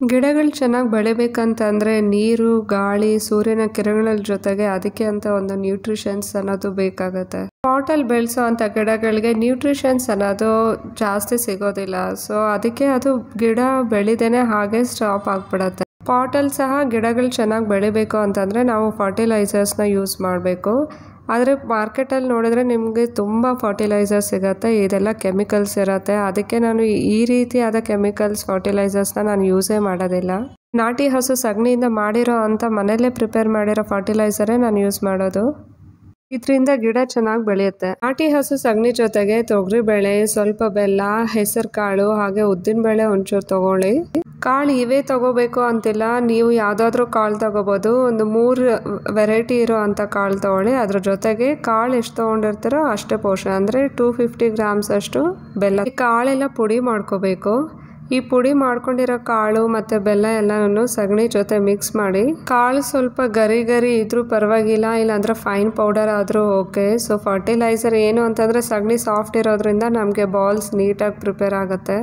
ಗಿಡಗಳು ಚೆನ್ನಾಗಿ ಬೆಳಿಬೇಕಂತಂದರೆ ನೀರು, ಗಾಳಿ, ಸೂರ್ಯನ ಕಿರಣಗಳ ಜೊತೆಗೆ ಅದಕ್ಕೆ ಅಂತ ಒಂದು ನ್ಯೂಟ್ರಿಷನ್ಸ್ ಅನ್ನೋದು ಬೇಕಾಗುತ್ತೆ. ಪಾಟಲ್ಲಿ ಬೆಳೆಸೋ ಅಂಥ ಗಿಡಗಳಿಗೆ ನ್ಯೂಟ್ರಿಷನ್ಸ್ ಅನ್ನೋದು ಜಾಸ್ತಿ ಸಿಗೋದಿಲ್ಲ. ಸೊ ಅದಕ್ಕೆ ಅದು ಗಿಡ ಬೆಳಿದೇನೆ ಹಾಗೆ ಸ್ಟಾಪ್ ಆಗಿಬಿಡತ್ತೆ. ಪಾಟಲ್ಲಿ ಸಹ ಗಿಡಗಳು ಚೆನ್ನಾಗಿ ಬೆಳಿಬೇಕು ಅಂತಂದರೆ ನಾವು ಫರ್ಟಿಲೈಸರ್ಸ್ನ ಯೂಸ್ ಮಾಡಬೇಕು. ಆದರೆ ಮಾರ್ಕೆಟಲ್ಲಿ ನೋಡಿದ್ರೆ ನಿಮಗೆ ತುಂಬ ಫರ್ಟಿಲೈಸರ್ಸ್ ಸಿಗುತ್ತೆ, ಇದೆಲ್ಲ ಕೆಮಿಕಲ್ಸ್ ಇರುತ್ತೆ. ಅದಕ್ಕೆ ನಾನು ಈ ರೀತಿಯಾದ ಕೆಮಿಕಲ್ಸ್ ಫರ್ಟಿಲೈಸರ್ಸ್ನ ನಾನು ಯೂಸೇ ಮಾಡೋದಿಲ್ಲ. ನಾಟಿ ಹಸು ಸಗಣಿಯಿಂದ ಮಾಡಿರೋ ಅಂಥ ಮನೆಯಲ್ಲೇ ಪ್ರಿಪೇರ್ ಮಾಡಿರೋ ಫರ್ಟಿಲೈಸರೇ ನಾನು ಯೂಸ್ ಮಾಡೋದು. ಇದರಿಂದ ಗಿಡ ಚೆನ್ನಾಗಿ ಬೆಳೆಯುತ್ತೆ. ನಾಟಿ ಹಸು ಸಗಣಿ ಜೊತೆಗೆ ತೊಗರಿಬೇಳೆ, ಸ್ವಲ್ಪ ಬೆಲ್ಲ, ಹೆಸರು ಕಾಳು, ಹಾಗೆ ಉದ್ದಿನ ಬೇಳೆ ಒಂಚೂರು ತಗೊಳ್ಳಿ. ಕಾಳು ಇವೇ ತಗೋಬೇಕು ಅಂತಿಲ್ಲ, ನೀವು ಯಾವುದಾದ್ರೂ ಕಾಳು ತಗೋಬೋದು. ಒಂದು 3 ವೆರೈಟಿ ಇರೋ ಅಂಥ ಕಾಳು ತಗೊಳ್ಳಿ. ಅದ್ರ ಜೊತೆಗೆ ಕಾಳು ಎಷ್ಟು ತೊಗೊಂಡಿರ್ತೀರೋ ಅಷ್ಟೇ ಪೋಷಣೆ, ಅಂದರೆ 250 ಗ್ರಾಮ್ಸ್ ಅಷ್ಟು ಬೆಲ್ಲ. ಈ ಕಾಳೆಲ್ಲ ಪುಡಿ ಮಾಡ್ಕೋಬೇಕು. ಈ ಪುಡಿ ಮಾಡ್ಕೊಂಡಿರೋ ಕಾಳು ಮತ್ತು ಬೆಲ್ಲ ಎಲ್ಲನೂ ಸಗಣಿ ಜೊತೆ ಮಿಕ್ಸ್ ಮಾಡಿ, ಕಾಳು ಸ್ವಲ್ಪ ಗರಿ ಇದ್ರೂ ಪರವಾಗಿಲ್ಲ, ಇಲ್ಲಾಂದ್ರೆ ಫೈನ್ ಪೌಡರ್ ಆದರೂ ಓಕೆ. ಸೊ ಫರ್ಟಿಲೈಸರ್ ಏನು ಅಂತಂದರೆ ಸಗಣಿ ಸಾಫ್ಟ್ ಇರೋದ್ರಿಂದ ನಮಗೆ ಬಾಲ್ಸ್ ನೀಟಾಗಿ ಪ್ರಿಪೇರ್ ಆಗುತ್ತೆ.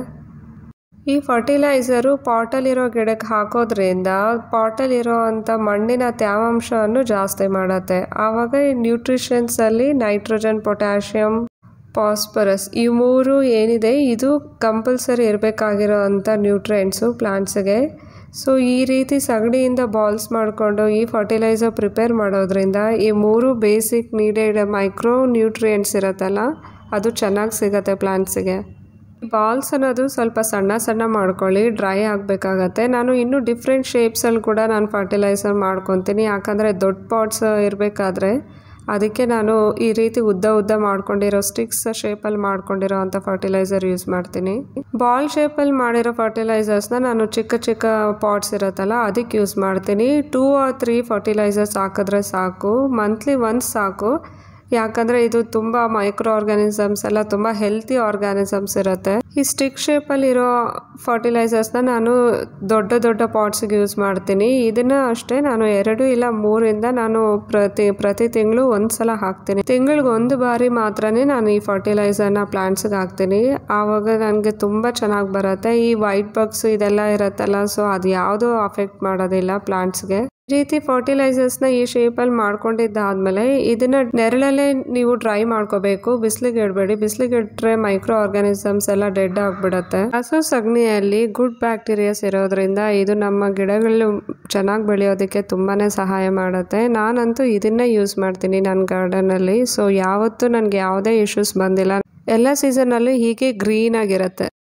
ಈ ಫರ್ಟಿಲೈಸರು ಪಾಟಲ್ಲಿರೋ ಗಿಡಕ್ಕೆ ಹಾಕೋದ್ರಿಂದ ಪಾಟಲ್ಲಿರೋ ಅಂಥ ಮಣ್ಣಿನ ತೇವಾಂಶವನ್ನು ಜಾಸ್ತಿ ಮಾಡುತ್ತೆ. ಆವಾಗ ಈ ನ್ಯೂಟ್ರಿಷನ್ಸಲ್ಲಿ ನೈಟ್ರೋಜನ್, ಪೊಟ್ಯಾಷಿಯಮ್, ಫಾಸ್ಫರಸ್ ಈ 3 ಏನಿದೆ ಇದು ಕಂಪಲ್ಸರಿ ಇರಬೇಕಾಗಿರೋ ಅಂಥ ನ್ಯೂಟ್ರಿಯೆಂಟ್ಸು ಪ್ಲಾಂಟ್ಸ್ಗೆ. ಸೊ ಈ ರೀತಿ ಸಗಣಿಯಿಂದ ಬಾಲ್ಸ್ ಮಾಡಿಕೊಂಡು ಈ ಫರ್ಟಿಲೈಸರ್ ಪ್ರಿಪೇರ್ ಮಾಡೋದ್ರಿಂದ ಈ 3 ಬೇಸಿಕ್ ನೀಡೆಡ್ ಮೈಕ್ರೋ ನ್ಯೂಟ್ರಿಯೆಂಟ್ಸ್ ಇರುತ್ತಲ್ಲ ಅದು ಚೆನ್ನಾಗಿ ಸಿಗುತ್ತೆ ಪ್ಲಾಂಟ್ಸಿಗೆ. ಬಾಲ್ಸ್ ಅನ್ನೋದು ಸ್ವಲ್ಪ ಸಣ್ಣ ಮಾಡ್ಕೊಳ್ಳಿ, ಡ್ರೈ ಆಗಬೇಕಾಗತ್ತೆ. ನಾನು ಇನ್ನೂ ಡಿಫ್ರೆಂಟ್ ಶೇಪ್ಸಲ್ಲಿ ಕೂಡ ನಾನು ಫರ್ಟಿಲೈಸರ್ ಮಾಡ್ಕೊತೀನಿ, ಯಾಕಂದರೆ ದೊಡ್ಡ ಪಾಟ್ಸ್ ಇರಬೇಕಾದ್ರೆ ಅದಕ್ಕೆ ನಾನು ಈ ರೀತಿ ಉದ್ದ ಮಾಡ್ಕೊಂಡಿರೋ ಸ್ಟಿಕ್ಸ್ ಶೇಪಲ್ಲಿ ಮಾಡ್ಕೊಂಡಿರೋ ಅಂಥ ಫರ್ಟಿಲೈಸರ್ ಯೂಸ್ ಮಾಡ್ತೀನಿ. ಬಾಲ್ ಶೇಪಲ್ಲಿ ಮಾಡಿರೋ ಫರ್ಟಿಲೈಸರ್ಸ್ನ ನಾನು ಚಿಕ್ಕ ಪಾಟ್ಸ್ ಇರುತ್ತಲ್ಲ ಅದಕ್ಕೆ ಯೂಸ್ ಮಾಡ್ತೀನಿ. 2 or 3 ಫರ್ಟಿಲೈಸರ್ಸ್ ಹಾಕಿದ್ರೆ ಸಾಕು, ಮಂತ್ಲಿ ಒನ್ಸ್ ಸಾಕು. ಯಾಕಂದರೆ ಇದು ತುಂಬ ಮೈಕ್ರೋ ಆರ್ಗ್ಯಾನಿಸಮ್ಸ್ ಎಲ್ಲ ತುಂಬ ಹೆಲ್ತಿ ಆರ್ಗ್ಯಾನಿಸಮ್ಸ್ ಇರುತ್ತೆ. ಈ ಸ್ಟಿಕ್ ಶೇಪಲ್ಲಿರೋ ಫರ್ಟಿಲೈಸರ್ಸ್ನ ನಾನು ದೊಡ್ಡ ಪಾಟ್ಸ್ಗೆ ಯೂಸ್ ಮಾಡ್ತೀನಿ. ಇದನ್ನು ಅಷ್ಟೇ ನಾನು 2 ಇಲ್ಲ 3 ನಾನು ಪ್ರತಿ ತಿಂಗಳು ಒಂದ್ಸಲ ಹಾಕ್ತೀನಿ. ತಿಂಗಳಿಗೆ 1 ಬಾರಿ ಮಾತ್ರನೇ ನಾನು ಈ ಫರ್ಟಿಲೈಸರ್ನ ಪ್ಲಾಂಟ್ಸ್ಗೆ ಹಾಕ್ತೀನಿ. ಆವಾಗ ನನಗೆ ತುಂಬ ಚೆನ್ನಾಗಿ ಬರುತ್ತೆ. ಈ ವೈಟ್ ಬಗ್ಸ್ ಇದೆಲ್ಲ ಇರುತ್ತಲ್ಲ, ಸೊ ಅದು ಯಾವುದೂ ಅಫೆಕ್ಟ್ ಮಾಡೋದಿಲ್ಲ ಪ್ಲಾಂಟ್ಸ್ಗೆ. ಈ ರೀತಿ ಫರ್ಟಿಲೈಸರ್ಸ್ನ ಈ ಶೇಪಲ್ಲಿ ಮಾಡ್ಕೊಂಡಿದ್ದಾದ್ಮೇಲೆ ಇದನ್ನ ನೆರಳಲ್ಲೇ ನೀವು ಡ್ರೈ ಮಾಡ್ಕೋಬೇಕು, ಬಿಸಿಲಿಗೆ ಇಡಬೇಡಿ. ಬಿಸಿಲಿಗೆ ಇಟ್ಟರೆ ಮೈಕ್ರೋ ಆರ್ಗ್ಯಾನಿಸಮ್ಸ್ ಎಲ್ಲ ಡೆಡ್ ಆಗಿಬಿಡುತ್ತೆ. ಹಸು ಸಗಣಿಯಲ್ಲಿ ಗುಡ್ ಬ್ಯಾಕ್ಟೀರಿಯಾಸ್ ಇರೋದ್ರಿಂದ ಇದು ನಮ್ಮ ಗಿಡಗಳು ಚೆನ್ನಾಗಿ ಬೆಳೆಯೋದಕ್ಕೆ ತುಂಬಾ ಸಹಾಯ ಮಾಡುತ್ತೆ. ನಾನಂತೂ ಇದನ್ನೇ ಯೂಸ್ ಮಾಡ್ತೀನಿ ನನ್ನ ಗಾರ್ಡನಲ್ಲಿ. ಸೊ ಯಾವತ್ತೂ ನನಗೆ ಯಾವುದೇ ಇಶ್ಯೂಸ್ ಬಂದಿಲ್ಲ. ಎಲ್ಲ ಸೀಸನ್ನಲ್ಲೂ ಹೀಗೆ ಗ್ರೀನ್ ಆಗಿರುತ್ತೆ.